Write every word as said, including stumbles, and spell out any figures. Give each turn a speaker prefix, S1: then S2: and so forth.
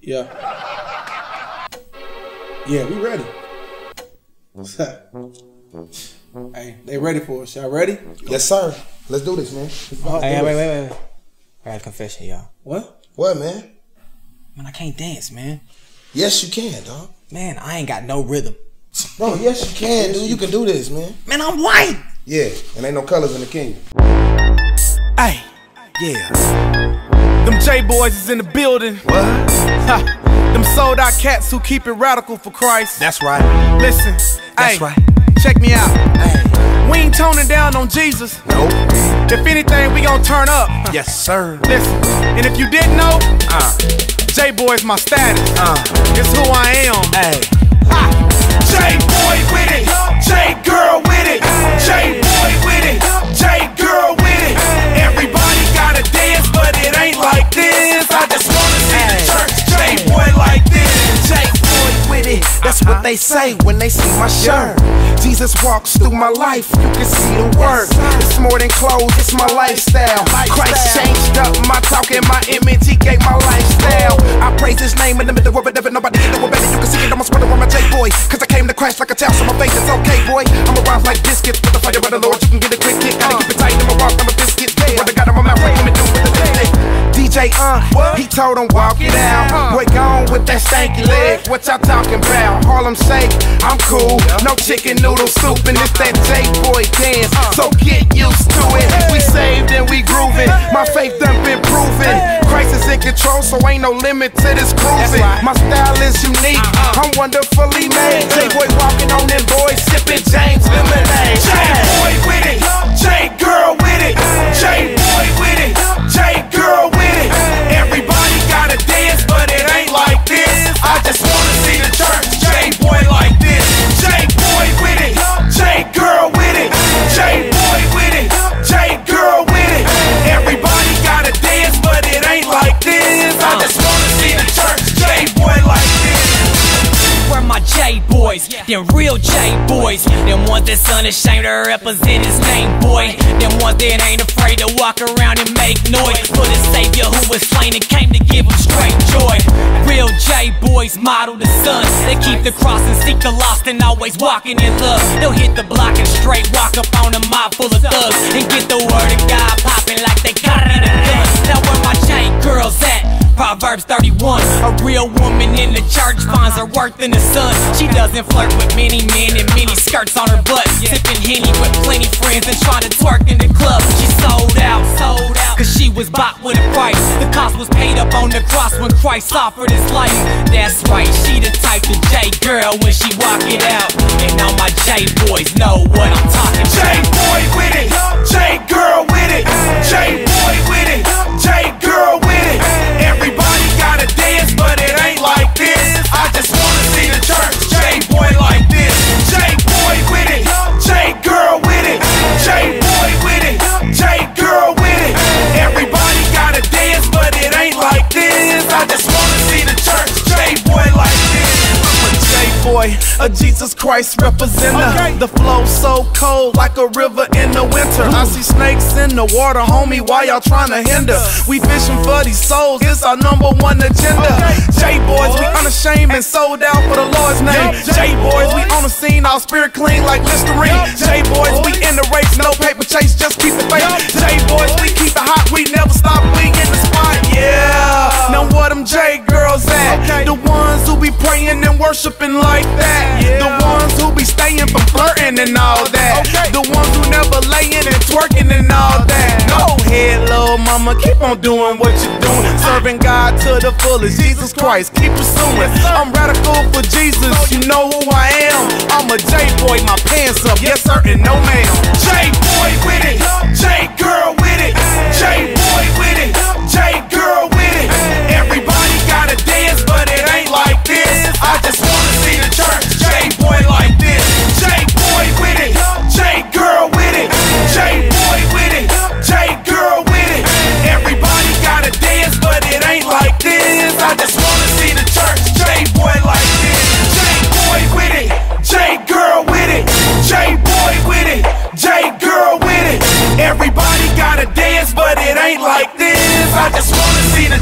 S1: Yeah. Yeah, we ready. What's up? Hey, they ready for us. Y'all ready?
S2: Yes, sir. Let's do this, man.
S3: Oh, hey, wait, wait, wait, wait. I got a confession, y'all.
S1: What?
S2: What, man?
S3: Man, I can't dance, man.
S2: Yes, you can, dog.
S3: Man, I ain't got no rhythm.
S2: Bro, yes, you can, dude. You can do this, man.
S3: Man, I'm white.
S2: Yeah, and ain't no colors in the kingdom.
S4: Hey, yeah. Them J-boys is in the building.
S2: What?
S4: Ha. Them sold out cats who keep it radical for Christ.
S2: That's right.
S4: Listen,
S2: That's
S4: ay,
S2: right.
S4: check me out.
S2: Hey.
S4: We ain't toning down on Jesus.
S2: Nope.
S4: If anything, we gon' turn up.
S2: Yes, sir.
S4: Listen, and if you didn't know,
S2: Uh.
S4: J-boy's my status.
S2: Uh.
S4: It's who I am.
S2: Hey.
S4: Ha. J-boy with it, J-girl with it, J-boy with it, J-girl with it. Everybody gotta dance, but it ain't like this. I just wanna see the church J-boy like this.
S2: J-boy with it. That's what they say when they see my shirt. Jesus walks through my life, you can see the work. It's more than clothes, it's my lifestyle. Christ changed up my talk and my image, he gave my lifestyle. I praise his name in the middle of it, never nobody can do it better. You can see it on my sweater on my J-boy, cause I came to crash like a towel, so my faith is okay, boy. I'm around like biscuits with the fire of the Lord, you can get a quick kick. Gotta keep it tight, I'm a rock, I'm a biscuit. What I got on my mouth, let me do with the day. D J, uh, he told him walk it out. Boy, gone with that stanky leg, what y'all talking about? Harlem Shake, I'm cool, no chicken noodle soup, and it's that J-boy dance, so get used to it. We saved and we grooving, my faith done been proven. Christ is in control, so ain't no limit to this cruising. My style is unique, I'm wonderfully made. J-boy walking on them boys, sipping James lemonade.
S4: J-boy with it, J-girl with it, J-boy with it, J-girl with it. Everybody gotta dance, but it ain't like this. I just wanna see the church J-boy like this. J-boy with it, J-girl with it, J-boy with it, J-girl with it. Everybody gotta dance, but it ain't like this. I just wanna see the church J-boy like this.
S5: Where my J-boys, them real J-boys, them ones that's unashamed to represent his name, boy. Them ones that ain't afraid to walk around and make noise for the Savior who was slain and came to give him straight joy. Real J-boys model the sun. They keep the cross and seek the lost and always walking in love. They'll hit the block and straight walk up on a mob full of thugs and get the word of God popping like they got it in a gun. Now where my J-girls at? Proverbs thirty-one. A real woman in the church finds her worth in the sun. She doesn't flirt with many men and many skirts on her butt. Sipping Henny with plenty friends and trying to twerk in the club. She sold out, sold out, cause she was bought with a price. The cost was paid up on the cross when Christ offered his life. That's right, she the type of J-girl when she walk it out. And all my J-boys know what I'm talking about.
S4: J-boy with it, J-girl with it, J-boy with it, J-girl with it. Everybody gotta dance, but it ain't like this. I just wanna see the church J-boy like this. J-boy with it, J-girl with it, J-boy with it, J-girl with it. Everybody gotta dance, but it ain't like this. I just wanna see the church J-boy like this. I'm a J-boy, a Jesus Christ representer. The flow so cold like a river in the winter. I see snakes in the water, homie, why y'all trying to hinder? We fishing for these souls, it's our number one agenda. J-boys, we unashamed and sold out for the Lord's name. J-boys, we on the scene, all spirit clean like Listerine. J-boys, we in the race, no paper chase, just keep it faith. J-boys, we keep it hot, we never stop, we in the spot, yeah. Now where them J-girls at? The ones who be praying and worshiping like that. The ones who be staying from flirting and all that. The ones who never laying and twerking and all that. Go ahead, little mama, keep on doing what you're doing. Serving God to the fullest, Jesus Christ, keep pursuing. I'm radical for Jesus, you know who I am. I'm a J-boy, my pants up, yes sir and no ma'am. J-boy with it, J-girl with it, J-boy with it, J-girl with it. Everybody gotta dance, but it ain't like this. I just wanna see the church J-boy like this. J-boy with it, J-girl with it, J-boy with it, J-girl with it. Everybody gotta dance, but it ain't like this. I just wanna see the church J-boy like this. J-boy with it, J-girl with it, J-boy with it, J-girl with it. Everybody gotta dance, but it ain't like this. I just wanna see the